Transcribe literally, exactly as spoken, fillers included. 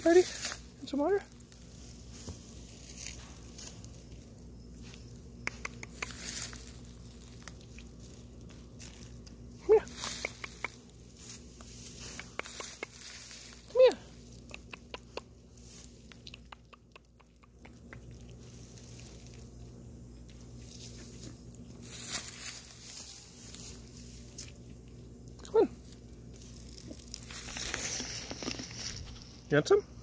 Ready? Want some water? Come here. Come here. Come on. You want some?